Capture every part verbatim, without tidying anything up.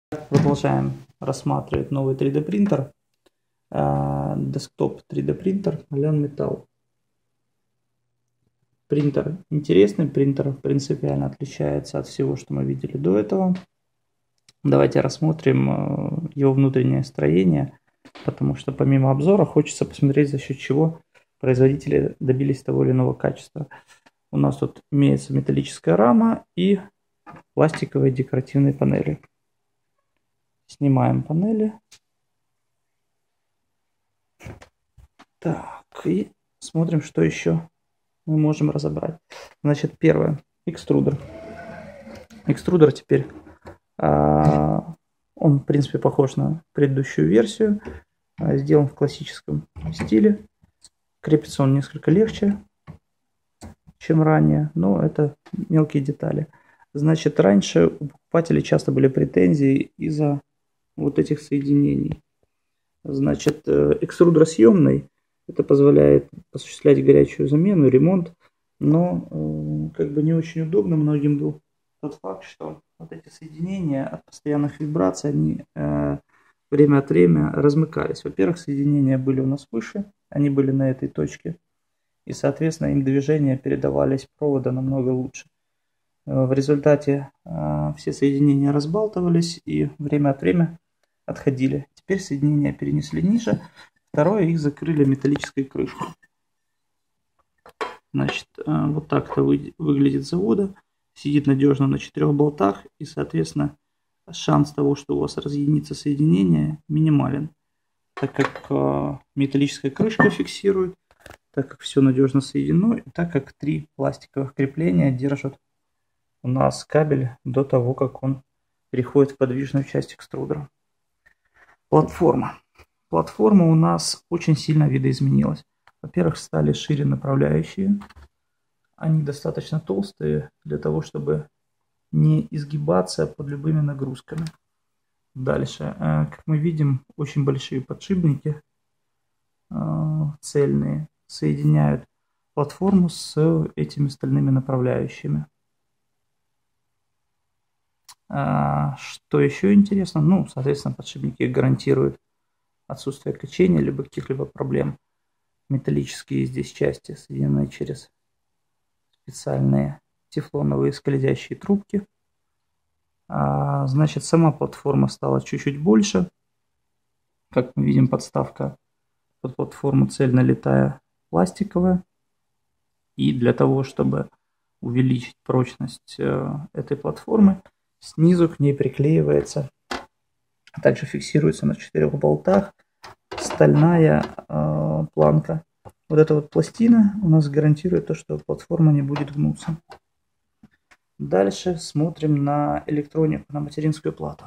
Продолжаем рассматривать новый три дэ принтер, десктоп три дэ принтер Malan Metal. Принтер интересный, принтер принципиально отличается от всего, что мы видели до этого. Давайте рассмотрим его внутреннее строение, потому что помимо обзора хочется посмотреть, за счет чего производители добились того или иного качества. У нас тут имеется металлическая рама и пластиковые декоративные панели. Снимаем панели. Так, и смотрим, что еще мы можем разобрать. Значит, первое. Экструдер. Экструдер теперь, а, он в принципе похож на предыдущую версию. А, сделан в классическом стиле. Крепится он несколько легче, чем ранее, но это мелкие детали. Значит, раньше у покупателей часто были претензии из-за вот этих соединений. Значит, экструдер съемный, это позволяет осуществлять горячую замену, ремонт, но как бы не очень удобно многим был тот факт, что вот эти соединения от постоянных вибраций, они э, время от времени размыкались. Во-первых, соединения были у нас выше, они были на этой точке, и, соответственно, им движения передавались провода намного лучше. В результате э, все соединения разбалтывались и время от времени отходили. Теперь соединения перенесли ниже. Второе, их закрыли металлической крышкой. Значит, вот так это выглядит с завода. Сидит надежно на четырех болтах. И, соответственно, шанс того, что у вас разъединится соединение, минимален. Так как металлическая крышка фиксирует, так как все надежно соединено, и так как три пластиковых крепления держат у нас кабель до того, как он переходит в подвижную часть экструдера. Платформа. Платформа у нас очень сильно видоизменилась. Во-первых, стали шире направляющие. Они достаточно толстые для того, чтобы не изгибаться под любыми нагрузками. Дальше, как мы видим, очень большие подшипники цельные соединяют платформу с этими стальными направляющими. Что еще интересно? Ну, соответственно, подшипники гарантируют отсутствие качения, либо каких-либо проблем. Металлические здесь части соединены через специальные тефлоновые скользящие трубки. А, значит, сама платформа стала чуть-чуть больше. Как мы видим, подставка под платформу цельнолитая пластиковая. И для того, чтобы увеличить прочность э, этой платформы, снизу к ней приклеивается, а также фиксируется на четырех болтах стальная э, планка. Вот эта вот пластина у нас гарантирует то, что платформа не будет гнуться. Дальше смотрим на электронику, на материнскую плату.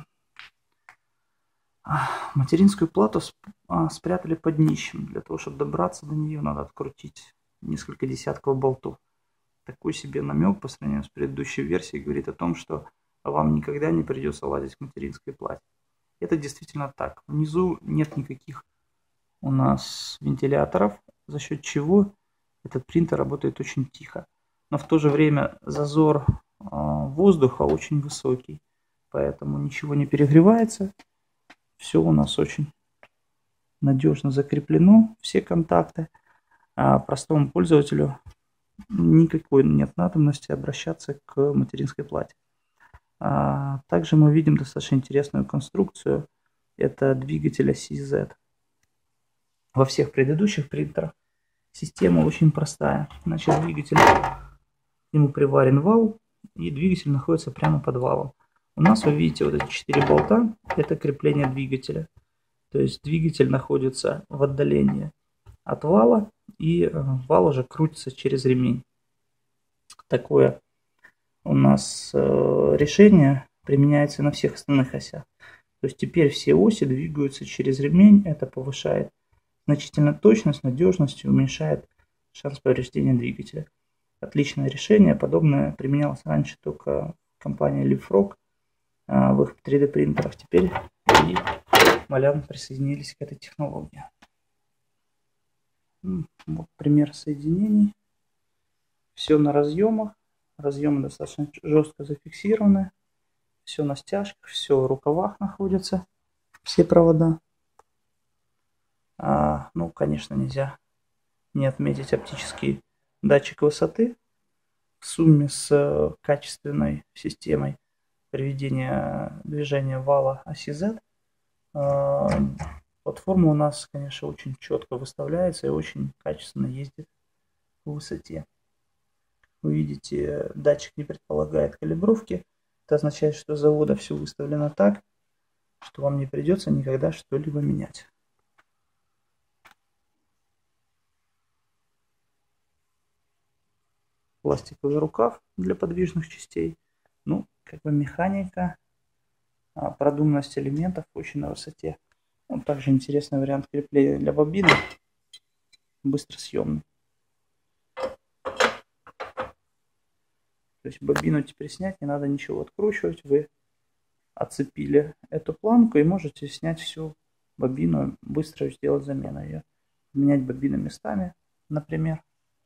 Материнскую плату спрятали под днищем. Для того, чтобы добраться до нее, надо открутить несколько десятков болтов. Такой себе намек по сравнению с предыдущей версией говорит о том, что вам никогда не придется лазить к материнской плате. Это действительно так. Внизу нет никаких у нас вентиляторов, за счет чего этот принтер работает очень тихо. Но в то же время зазор э, воздуха очень высокий, поэтому ничего не перегревается. Все у нас очень надежно закреплено, все контакты. А простому пользователю никакой нет надобности обращаться к материнской плате. А также мы видим достаточно интересную конструкцию. Это двигатель оси зет. Во всех предыдущих принтерах система очень простая. Значит, двигатель, к нему приварен вал, и двигатель находится прямо под валом. У нас, вы видите, вот эти четыре болта, это крепление двигателя. То есть двигатель находится в отдалении от вала, и вал уже крутится через ремень. Такое у нас решение применяется на всех остальных осях. То есть теперь все оси двигаются через ремень, это повышает значительно точность, надежность и уменьшает шанс повреждения двигателя. Отличное решение. Подобное применялось раньше только в компании Leapfrog в их три дэ принтерах. Теперь и Malan присоединились к этой технологии. Вот пример соединений. Все на разъемах. Разъемы достаточно жестко зафиксированы. Все на стяжках, все в рукавах находится, все провода. А, ну, конечно, нельзя не отметить оптический датчик высоты в сумме с качественной системой приведения движения вала оси Z. Платформа у нас, конечно, очень четко выставляется и очень качественно ездит в высоте. Вы видите, датчик не предполагает калибровки. Это означает, что с завода все выставлено так, что вам не придется никогда что-либо менять. Пластиковый рукав для подвижных частей. Ну, как бы механика, продуманность элементов очень на высоте. Вот также интересный вариант крепления для бобины, быстросъемный. То есть бобину теперь снять, не надо ничего откручивать. Вы отцепили эту планку и можете снять всю бобину, быстро сделать замену ее. Менять бобины местами, например.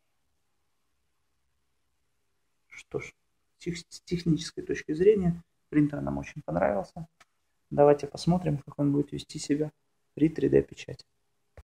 Что ж, с технической точки зрения принтер нам очень понравился. Давайте посмотрим, как он будет вести себя при три дэ печати.